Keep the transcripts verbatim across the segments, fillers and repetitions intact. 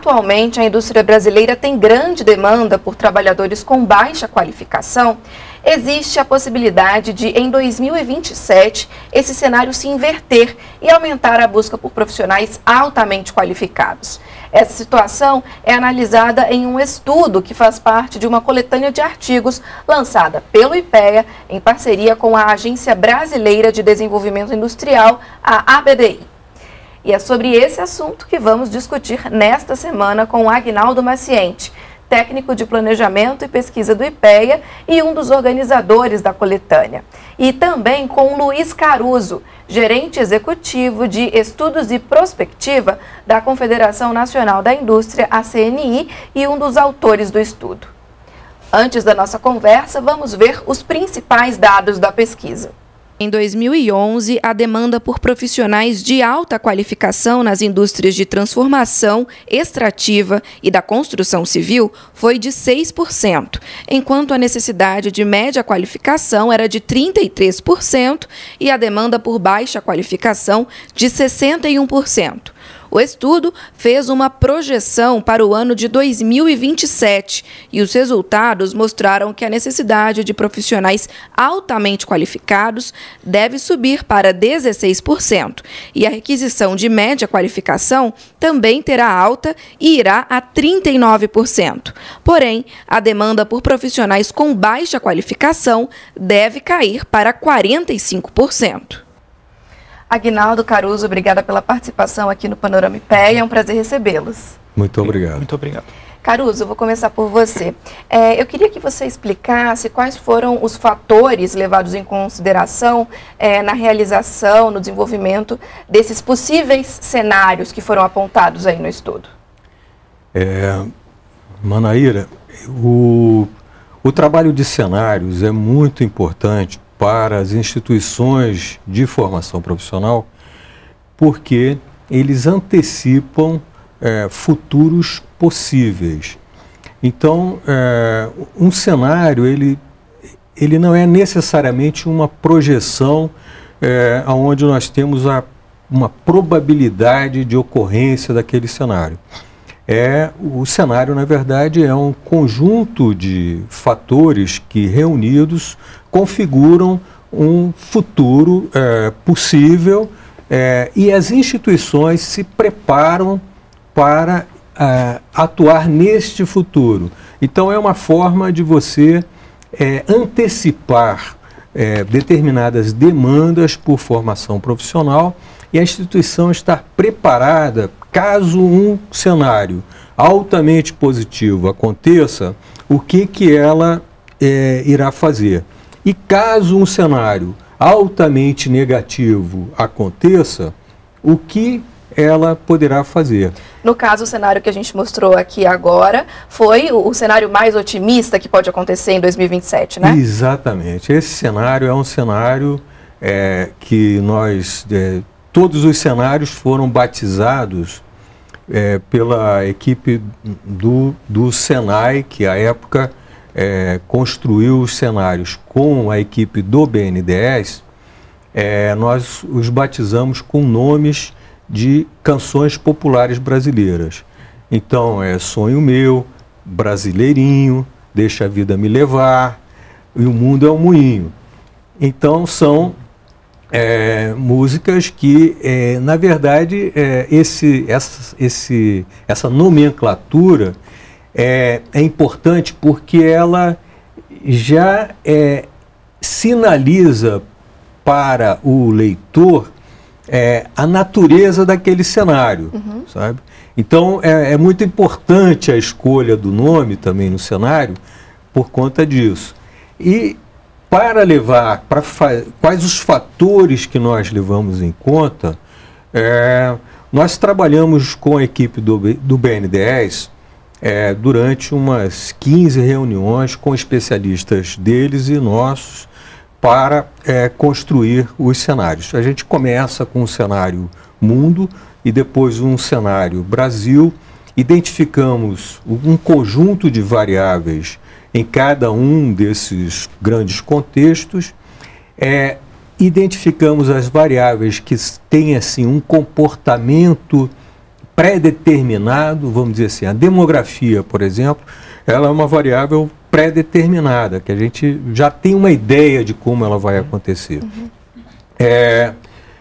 atualmente a indústria brasileira tem grande demanda por trabalhadores com baixa qualificação, existe a possibilidade de, em dois mil e vinte e sete, esse cenário se inverter e aumentar a busca por profissionais altamente qualificados. Essa situação é analisada em um estudo que faz parte de uma coletânea de artigos lançada pelo IPEA em parceria com a Agência Brasileira de Desenvolvimento Industrial, a A B D I. E é sobre esse assunto que vamos discutir nesta semana com o Aguinaldo Maciente, técnico de planejamento e pesquisa do IPEA e um dos organizadores da coletânea. E também com Luiz Caruso, gerente executivo de Estudos e Prospectiva da Confederação Nacional da Indústria, a C N I, e um dos autores do estudo. Antes da nossa conversa, vamos ver os principais dados da pesquisa. Em dois mil e onze, a demanda por profissionais de alta qualificação nas indústrias de transformação, extrativa e da construção civil foi de seis por cento, enquanto a necessidade de média qualificação era de trinta e três por cento e a demanda por baixa qualificação de sessenta e um por cento. O estudo fez uma projeção para o ano de dois mil e vinte e sete e os resultados mostraram que a necessidade de profissionais altamente qualificados deve subir para dezesseis por cento e a requisição de média qualificação também terá alta e irá a trinta e nove por cento. Porém, a demanda por profissionais com baixa qualificação deve cair para quarenta e cinco por cento. Aguinaldo, Caruso, obrigada pela participação aqui no Panorama IPEA, é um prazer recebê-los. Muito obrigado. Muito obrigado. Caruso, eu vou começar por você. É, eu queria que você explicasse quais foram os fatores levados em consideração é, na realização, no desenvolvimento desses possíveis cenários que foram apontados aí no estudo. É, Manaíra, o, o trabalho de cenários é muito importante para as instituições de formação profissional, porque eles antecipam é, futuros possíveis. Então, é, um cenário, ele, ele não é necessariamente uma projeção é, onde nós temos a, uma probabilidade de ocorrência daquele cenário. É, o cenário, na verdade, é um conjunto de fatores que, reunidos, configuram um futuro é, possível é, e as instituições se preparam para é, atuar neste futuro. Então, é uma forma de você é, antecipar é, determinadas demandas por formação profissional e a instituição estar preparada, caso um cenário altamente positivo aconteça, o que, que ela é, irá fazer. E caso um cenário altamente negativo aconteça, o que ela poderá fazer? No caso, o cenário que a gente mostrou aqui agora foi o, o cenário mais otimista que pode acontecer em dois mil e vinte e sete, né? Exatamente. Esse cenário é um cenário é, que nós... É, todos os cenários foram batizados é, pela equipe do, do Senai, que à época é, construiu os cenários com a equipe do B N D E S. É, nós os batizamos com nomes de canções populares brasileiras. Então, é Sonho Meu, Brasileirinho, Deixa a Vida Me Levar, e O Mundo é um Moinho. Então, são é, músicas que, é, na verdade, é, esse, essa, esse, essa nomenclatura é, é importante porque ela já é, sinaliza para o leitor é, a natureza daquele cenário, uhum. sabe? Então, é, é muito importante a escolha do nome também no cenário por conta disso. E para levar, para quais os fatores que nós levamos em conta, é, nós trabalhamos com a equipe do, do B N D E S é, durante umas quinze reuniões com especialistas deles e nossos para é, construir os cenários. A gente começa com um cenário mundo e depois um cenário Brasil, identificamos um conjunto de variáveis em cada um desses grandes contextos, é, identificamos as variáveis que têm assim, um comportamento pré-determinado, vamos dizer assim, a demografia, por exemplo, ela é uma variável pré-determinada, que a gente já tem uma ideia de como ela vai acontecer. Uhum. É,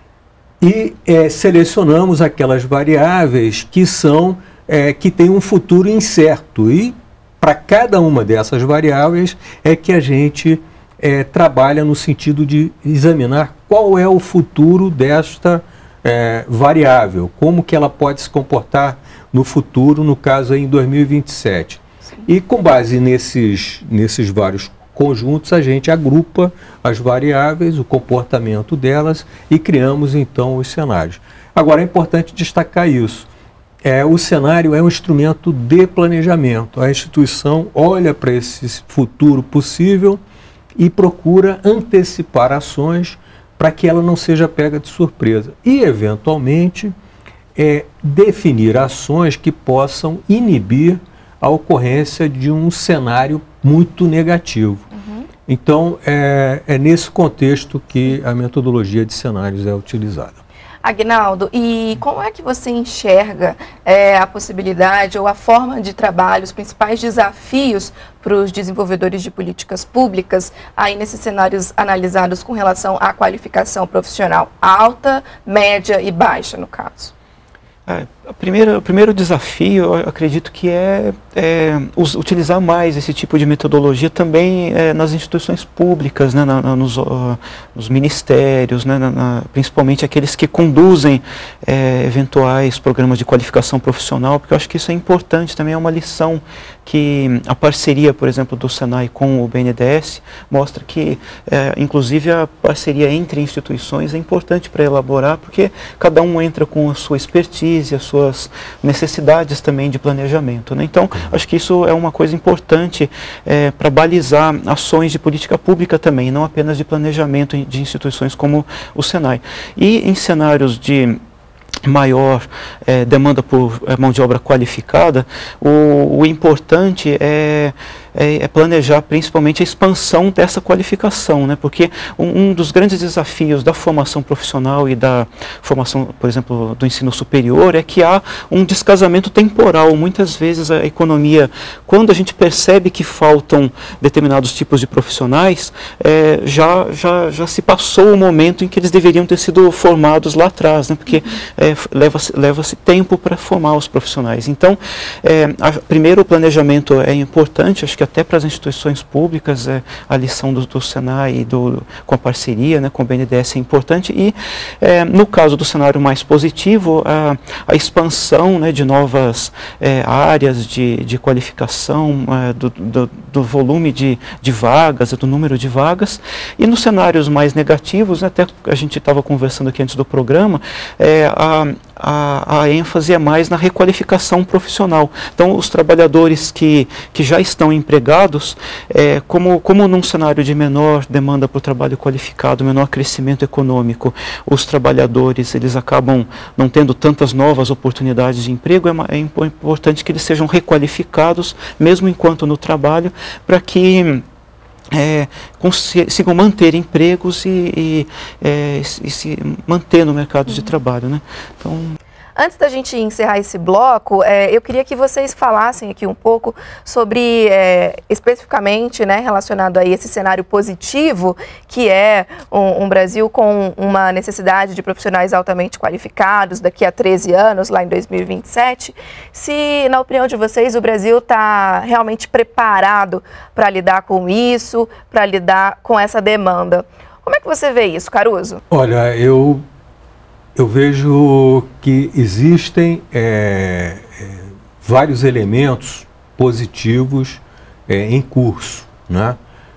e é, selecionamos aquelas variáveis que são, é, que têm um futuro incerto, e para cada uma dessas variáveis é que a gente é, trabalha no sentido de examinar qual é o futuro desta é, variável, como que ela pode se comportar no futuro, no caso aí em dois mil e vinte e sete. Sim. E com base nesses, nesses vários conjuntos, a gente agrupa as variáveis, o comportamento delas e criamos então os cenários. Agora é importante destacar isso. É, o cenário é um instrumento de planejamento. A instituição olha para esse futuro possível e procura antecipar ações para que ela não seja pega de surpresa. E, eventualmente, é, definir ações que possam inibir a ocorrência de um cenário muito negativo. Uhum. Então, é, é nesse contexto que a metodologia de cenários é utilizada. Aguinaldo, e como é que você enxerga é, a possibilidade ou a forma de trabalho, os principais desafios para os desenvolvedores de políticas públicas aí nesses cenários analisados com relação à qualificação profissional alta, média e baixa, no caso? É, a primeira, o primeiro desafio, eu acredito que é, é us, utilizar mais esse tipo de metodologia também é, nas instituições públicas, né, na, na, nos, uh, nos ministérios, né, na, na, principalmente aqueles que conduzem é, eventuais programas de qualificação profissional, porque eu acho que isso é importante, também é uma lição que a parceria, por exemplo, do Senai com o B N D E S mostra que, é, inclusive, a parceria entre instituições é importante para elaborar, porque cada um entra com a sua expertise, as suas necessidades também de planejamento, né? Então, acho que isso é uma coisa importante é, para balizar ações de política pública também, não apenas de planejamento de instituições como o Senai. E em cenários de maior é, demanda por é, mão de obra qualificada, o, o importante é, é, é planejar principalmente a expansão dessa qualificação, né? Porque um, um dos grandes desafios da formação profissional e da formação, por exemplo, do ensino superior é que há um descasamento temporal. Muitas vezes a economia, quando a gente percebe que faltam determinados tipos de profissionais, é, já, já, já se passou o momento em que eles deveriam ter sido formados lá atrás, né? Porque é, leva-se leva-se tempo para formar os profissionais. Então, é, a, primeiro o planejamento é importante, acho que até para as instituições públicas, é, a lição do, do Senai e do, com a parceria, né, com o B N D E S é importante, e é, no caso do cenário mais positivo, a, a expansão, né, de novas é, áreas de, de qualificação, é, do, do, do volume de, de vagas, do número de vagas, e nos cenários mais negativos, né, até a gente estava conversando aqui antes do programa, é, a A, a ênfase é mais na requalificação profissional. Então, os trabalhadores que, que já estão empregados, é, como, como num cenário de menor demanda por trabalho qualificado, menor crescimento econômico, os trabalhadores eles acabam não tendo tantas novas oportunidades de emprego, é, é importante que eles sejam requalificados, mesmo enquanto no trabalho, para que É, consigam manter empregos e, e, é, e se manter no mercado uhum. de trabalho, né? Então, antes da gente encerrar esse bloco, é, eu queria que vocês falassem aqui um pouco sobre, é, especificamente, né, relacionado a esse cenário positivo, que é um, um Brasil com uma necessidade de profissionais altamente qualificados daqui a treze anos, lá em dois mil e vinte e sete, se, na opinião de vocês, o Brasil está realmente preparado para lidar com isso, para lidar com essa demanda. Como é que você vê isso, Caruso? Olha, eu... Eu vejo que existem é, é, vários elementos positivos é, em curso, né?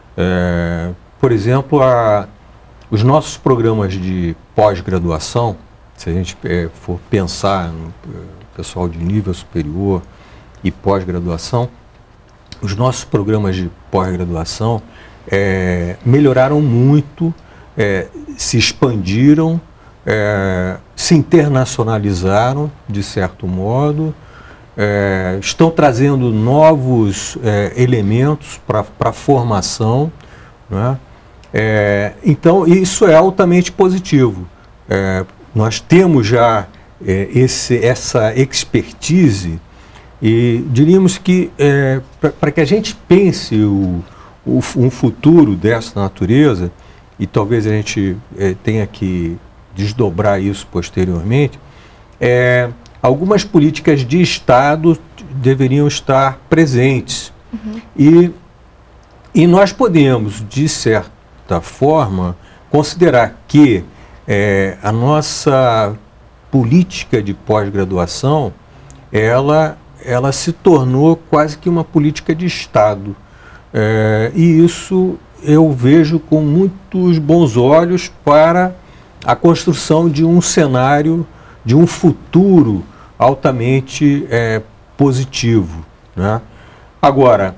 É, por exemplo, a, os nossos programas de pós-graduação, se a gente é, for pensar no pessoal de nível superior e pós-graduação, os nossos programas de pós-graduação é, melhoraram muito, é, se expandiram, É, se internacionalizaram, de certo modo, é, estão trazendo novos é, elementos para a formação, né? É, então, isso é altamente positivo. É, nós temos já é, esse, essa expertise, e diríamos que é, para que a gente pense o, o, um futuro dessa natureza, e talvez a gente é, tenha que desdobrar isso posteriormente, é, algumas políticas de Estado deveriam estar presentes. Uhum. E, e nós podemos, de certa forma, considerar que é, a nossa política de pós-graduação, ela, ela se tornou quase que uma política de Estado. É, e isso eu vejo com muitos bons olhos para a construção de um cenário, de um futuro altamente é, positivo, né? Agora,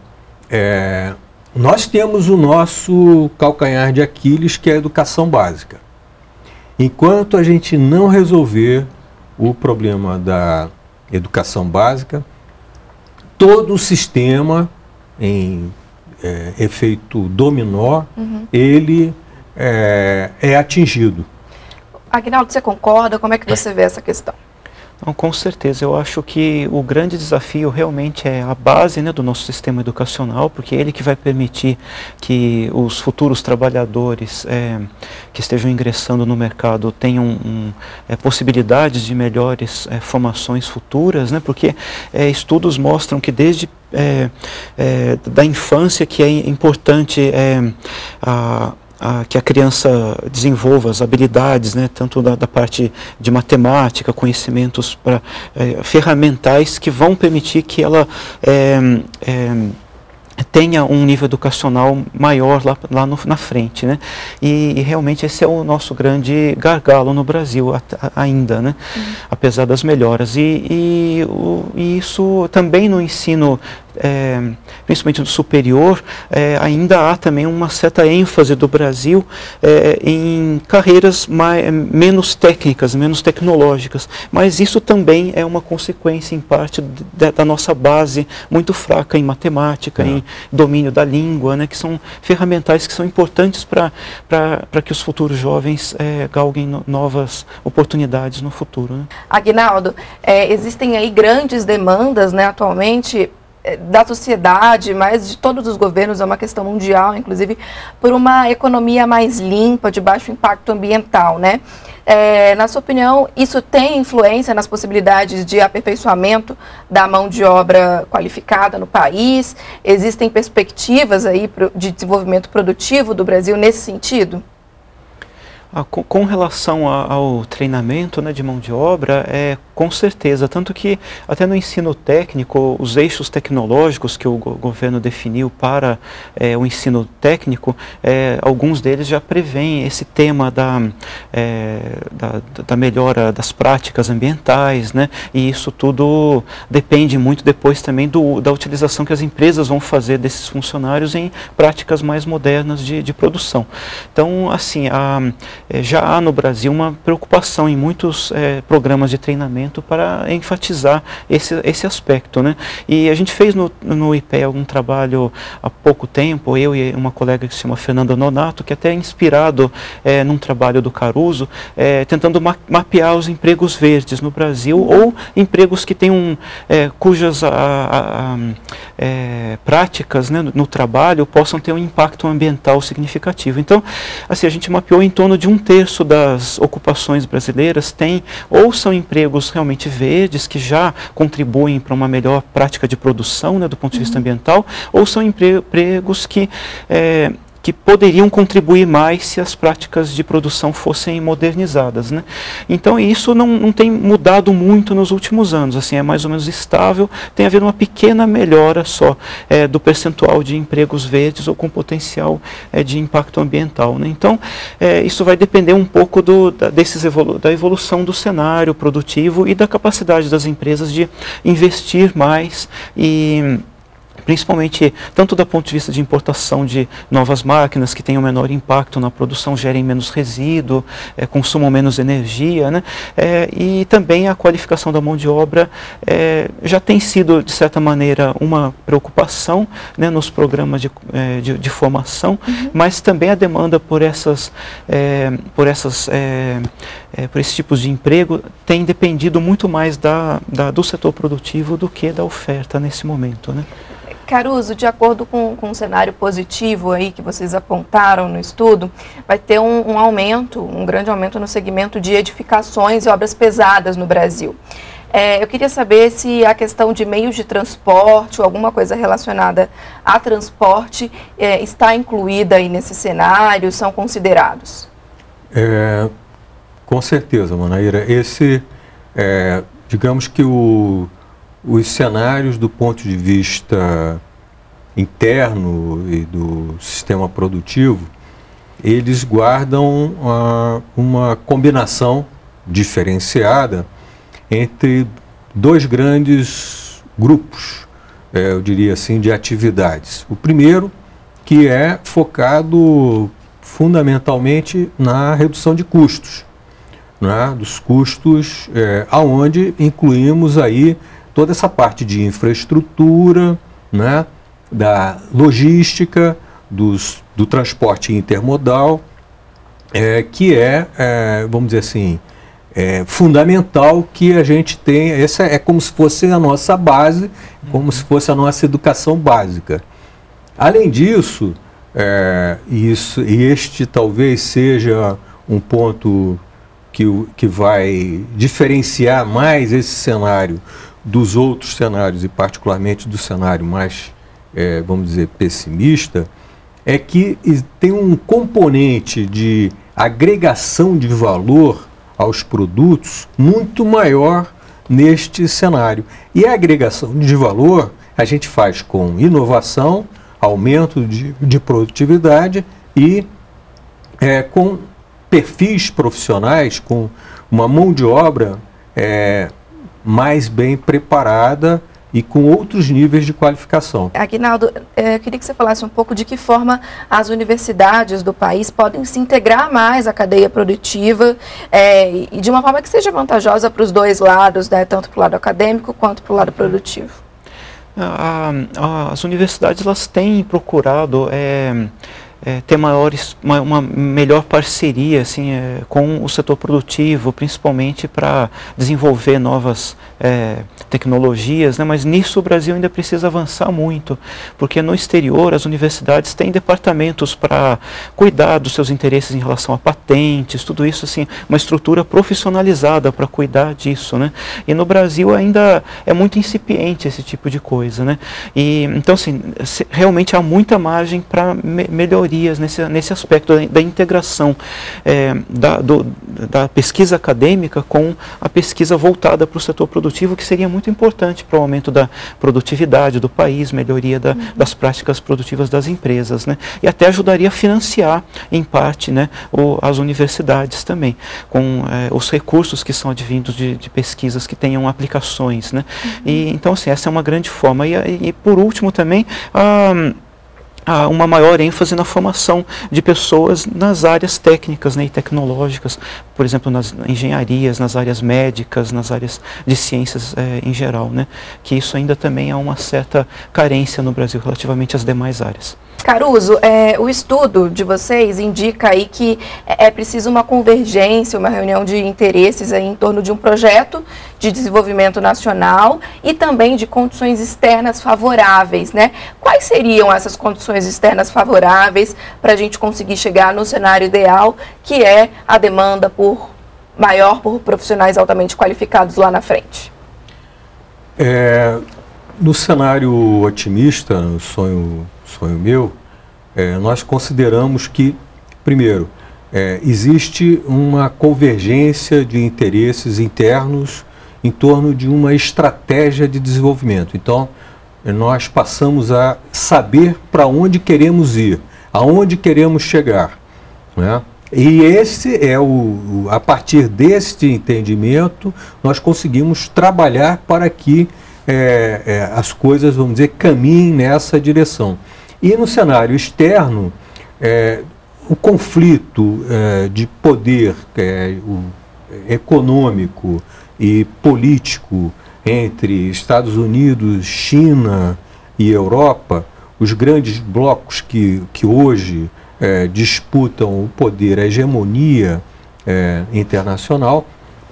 é, nós temos o nosso calcanhar de Aquiles, que é a educação básica. Enquanto a gente não resolver o problema da educação básica, todo o sistema, em é, efeito dominó, uhum. ele é, é atingido. Aguinaldo, você concorda? Como é que você vê essa questão? Não, com certeza, eu acho que o grande desafio realmente é a base, né, do nosso sistema educacional, porque é ele que vai permitir que os futuros trabalhadores é, que estejam ingressando no mercado tenham um, é, possibilidades de melhores é, formações futuras, né, porque é, estudos mostram que desde é, é, da infância que é importante é, a A, que a criança desenvolva as habilidades, né, tanto da, da parte de matemática, conhecimentos pra, é, ferramentais que vão permitir que ela é, é, tenha um nível educacional maior lá, lá no, na frente, né? E, e realmente esse é o nosso grande gargalo no Brasil a, a, ainda, né? Uhum. Apesar das melhoras. E, e, o, e isso também no ensino, é, principalmente no superior, é, ainda há também uma certa ênfase do Brasil é, em carreiras mais, menos técnicas, menos tecnológicas. Mas isso também é uma consequência, em parte, de, da nossa base muito fraca em matemática, uhum. em domínio da língua, né, que são ferramentais que são importantes para que os futuros jovens é, galguem no, novas oportunidades no futuro. Né? Aguinaldo, é, existem aí grandes demandas, né, atualmente, da sociedade, mas de todos os governos, é uma questão mundial, inclusive, por uma economia mais limpa, de baixo impacto ambiental, né? É, na sua opinião, isso tem influência nas possibilidades de aperfeiçoamento da mão de obra qualificada no país? Existem perspectivas aí de desenvolvimento produtivo do Brasil nesse sentido? Ah, com, com relação a, ao treinamento, né, de mão de obra, é, com certeza, tanto que até no ensino técnico, os eixos tecnológicos que o go governo definiu para é, o ensino técnico, é, alguns deles já prevêem esse tema da, é, da, da melhora das práticas ambientais, né, e isso tudo depende muito depois também do, da utilização que as empresas vão fazer desses funcionários em práticas mais modernas de, de produção. Então, assim, a já há no Brasil uma preocupação em muitos é, programas de treinamento para enfatizar esse, esse aspecto, né? E a gente fez no, no I P E A um trabalho há pouco tempo, eu e uma colega que se chama Fernanda Nonato, que até é inspirado é, num trabalho do Caruso, é, tentando ma mapear os empregos verdes no Brasil, ou empregos que tenham, é, cujas a, a, a, é, práticas, né, no, no trabalho possam ter um impacto ambiental significativo. Então, assim, a gente mapeou em torno de um terço das ocupações brasileiras tem ou são empregos realmente verdes, que já contribuem para uma melhor prática de produção, né, do ponto de vista ambiental, ou são empregos que é, que poderiam contribuir mais se as práticas de produção fossem modernizadas, né? Então isso não, não tem mudado muito nos últimos anos, assim, é mais ou menos estável, tem havido uma pequena melhora só é, do percentual de empregos verdes ou com potencial é, de impacto ambiental, né? Então é, isso vai depender um pouco do, da, desses evolu da evolução do cenário produtivo e da capacidade das empresas de investir mais e principalmente tanto do ponto de vista de importação de novas máquinas que tenham menor impacto na produção, gerem menos resíduo, é, consumam menos energia, né? É, e também a qualificação da mão de obra é, já tem sido, de certa maneira, uma preocupação, né, nos programas de, é, de, de formação, uhum. mas também a demanda por essas, é, por essas, é, é, por esses tipos de emprego tem dependido muito mais da, da, do setor produtivo do que da oferta nesse momento, né? Caruso, de acordo com, com o cenário positivo aí que vocês apontaram no estudo, vai ter um, um aumento, um grande aumento no segmento de edificações e obras pesadas no Brasil. É, eu queria saber se a questão de meios de transporte ou alguma coisa relacionada a transporte é, está incluída aí nesse cenário, são considerados? É, com certeza, Manaíra. Esse, é, digamos que o... os cenários do ponto de vista interno e do sistema produtivo, eles guardam uh, uma combinação diferenciada entre dois grandes grupos, eh, eu diria assim, de atividades. O primeiro, que é focado fundamentalmente na redução de custos, né, dos custos, eh, aonde incluímos aí toda essa parte de infraestrutura, né, da logística, dos, do transporte intermodal, é, que é, é, vamos dizer assim, é fundamental que a gente tenha. Essa é como se fosse a nossa base, como se fosse a nossa educação básica. Além disso, é, isso, e este talvez seja um ponto que, que vai diferenciar mais esse cenário dos outros cenários, e particularmente do cenário mais, é, vamos dizer, pessimista, é que tem um componente de agregação de valor aos produtos muito maior neste cenário. E a agregação de valor a gente faz com inovação, aumento de, de produtividade e é, com perfis profissionais, com uma mão de obra é, mais bem preparada e com outros níveis de qualificação. Aguinaldo, eu queria que você falasse um pouco de que forma as universidades do país podem se integrar mais à cadeia produtiva é, e de uma forma que seja vantajosa para os dois lados, né, tanto para o lado acadêmico quanto para o lado produtivo. A, a, as universidades elas têm procurado é, é, ter maiores, uma, uma melhor parceria assim, é, com o setor produtivo, principalmente para desenvolver novas é, tecnologias, né? Mas nisso o Brasil ainda precisa avançar muito, porque no exterior as universidades têm departamentos para cuidar dos seus interesses em relação a patentes, tudo isso assim, uma estrutura profissionalizada para cuidar disso, né? E no Brasil ainda é muito incipiente esse tipo de coisa, né? E, então assim, se, realmente há muita margem para me, melhorias nesse, nesse aspecto da, da integração é, da, do, da pesquisa acadêmica com a pesquisa voltada para o setor produtivo, que seria muito importante para o aumento da produtividade do país, melhoria da, uhum. das práticas produtivas das empresas, né? E até ajudaria a financiar, em parte, né, o, as universidades também, com é, os recursos que são advindos de, de pesquisas que tenham aplicações, né? Uhum. E, então, assim, essa é uma grande forma. E, e por último também, a há uma maior ênfase na formação de pessoas nas áreas técnicas, né, e tecnológicas, por exemplo, nas engenharias, nas áreas médicas, nas áreas de ciências eh, em geral, né, que isso ainda também há uma certa carência no Brasil relativamente às demais áreas. Caruso, é, o estudo de vocês indica aí que é preciso uma convergência, uma reunião de interesses aí em torno de um projeto de desenvolvimento nacional e também de condições externas favoráveis, né? Quais seriam essas condições externas favoráveis para a gente conseguir chegar no cenário ideal, que é a demanda por maior por profissionais altamente qualificados lá na frente? É, no cenário otimista, no sonho sonho meu, é, nós consideramos que, primeiro, é, existe uma convergência de interesses internos em torno de uma estratégia de desenvolvimento. Então, nós passamos a saber para onde queremos ir, aonde queremos chegar, né? E esse é o, a partir deste entendimento, nós conseguimos trabalhar para que é, é, as coisas, vamos dizer, caminhem nessa direção. E no cenário externo, é, o conflito é, de poder é, o, econômico e político entre Estados Unidos, China e Europa, os grandes blocos que, que hoje é, disputam o poder, a hegemonia é, internacional,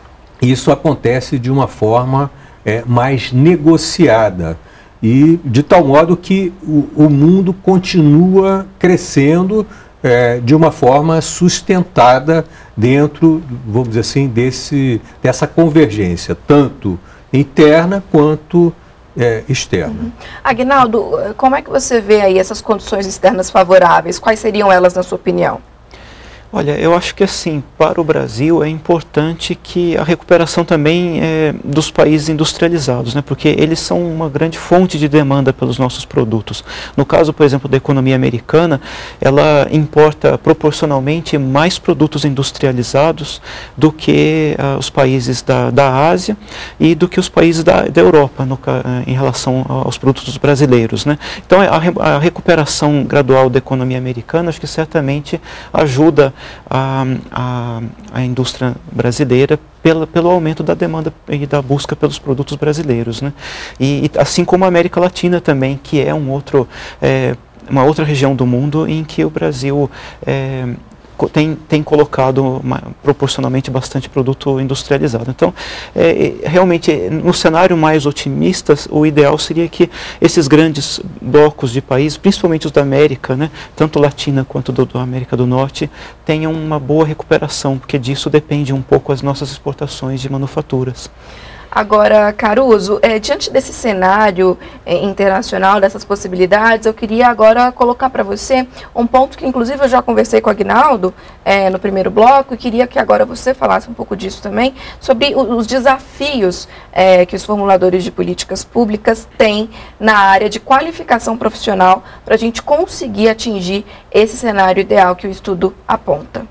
isso acontece de uma forma é, mais negociada e de tal modo que o, o mundo continua crescendo é, de uma forma sustentada dentro, vamos dizer assim, desse, dessa convergência, tanto interna quanto é, externa. Uhum. Aguinaldo, como é que você vê aí essas condições externas favoráveis? Quais seriam elas, na sua opinião? Olha, eu acho que assim, para o Brasil é importante que a recuperação também é, dos países industrializados, né, porque eles são uma grande fonte de demanda pelos nossos produtos. No caso, por exemplo, da economia americana, ela importa proporcionalmente mais produtos industrializados do que uh, os países da, da Ásia e do que os países da, da Europa no, em relação aos produtos brasileiros, né. Então, a, a recuperação gradual da economia americana, acho que certamente ajuda A, a, a indústria brasileira pela, pelo aumento da demanda e da busca pelos produtos brasileiros, né? E, e assim como a América Latina também, que é um outro, é, uma outra região do mundo em que o Brasil é, tem, tem colocado uma, proporcionalmente bastante produto industrializado. Então, é, realmente, no cenário mais otimista, o ideal seria que esses grandes blocos de países, principalmente os da América, né, tanto Latina quanto do, da América do Norte, tenham uma boa recuperação, porque disso depende um pouco as nossas exportações de manufaturas. Agora, Caruso, é, diante desse cenário é, internacional, dessas possibilidades, eu queria agora colocar para você um ponto que, inclusive, eu já conversei com o Aguinaldo é, no primeiro bloco, e queria que agora você falasse um pouco disso também, sobre o, os desafios é, que os formuladores de políticas públicas têm na área de qualificação profissional para a gente conseguir atingir esse cenário ideal que o estudo aponta.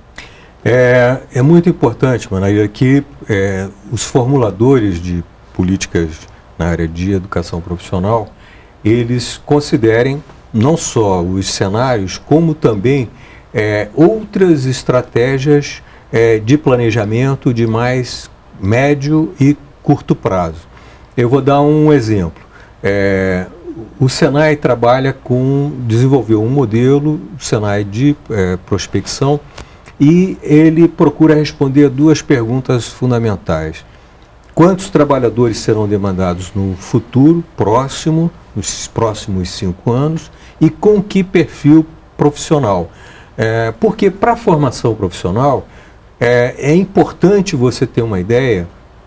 É, é muito importante, Manaíra, que é, os formuladores de políticas na área de educação profissional, eles considerem não só os cenários, como também é, outras estratégias é, de planejamento de mais médio e curto prazo. Eu vou dar um exemplo. É, o Senai trabalha com, desenvolveu um modelo, o Senai de é, prospecção, e ele procura responder a duas perguntas fundamentais. Quantos trabalhadores serão demandados no futuro próximo, nos próximos cinco anos, e com que perfil profissional? É, porque para a formação profissional é, é importante você ter uma ideia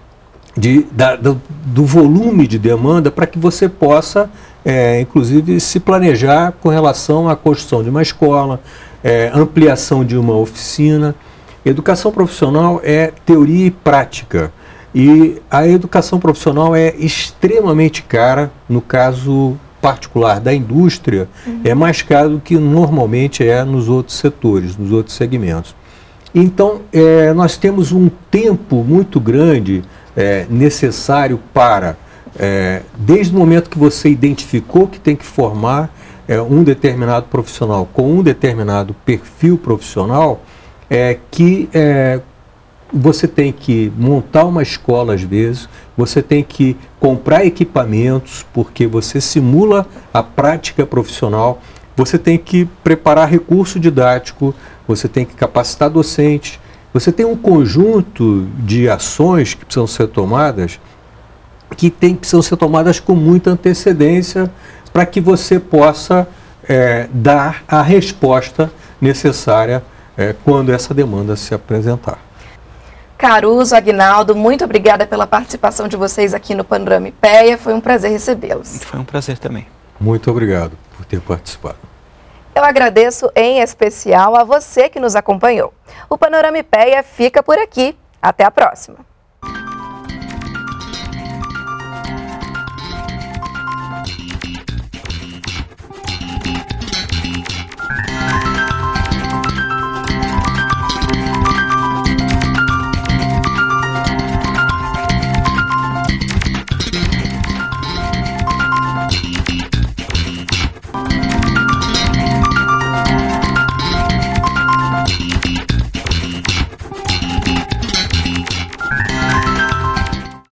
de, da, do, do volume de demanda para que você possa, é, inclusive, se planejar com relação à construção de uma escola, É, ampliação de uma oficina. Educação profissional é teoria e prática. E a educação profissional é extremamente cara, no caso particular da indústria, uhum. é mais caro do que normalmente é nos outros setores, nos outros segmentos. Então, é, nós temos um tempo muito grande é, necessário para, é, desde o momento que você identificou que tem que formar É, um determinado profissional com um determinado perfil profissional, é, que é, você tem que montar uma escola às vezes, você tem que comprar equipamentos, porque você simula a prática profissional, você tem que preparar recurso didático, você tem que capacitar docentes, você tem um conjunto de ações que precisam ser tomadas, que tem, precisam ser tomadas com muita antecedência, para que você possa é, dar a resposta necessária é, quando essa demanda se apresentar. Caruso, Aguinaldo, muito obrigada pela participação de vocês aqui no Panorama IPEA. Foi um prazer recebê-los. Foi um prazer também. Muito obrigado por ter participado. Eu agradeço em especial a você que nos acompanhou. O Panorama IPEA fica por aqui. Até a próxima.